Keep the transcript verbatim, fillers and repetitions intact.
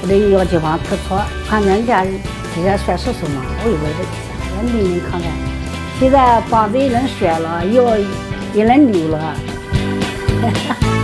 我的药地方特错，看人家这些甩手手嘛，我以为这个人明明看看，现在膀子也能甩了，腰也能扭了。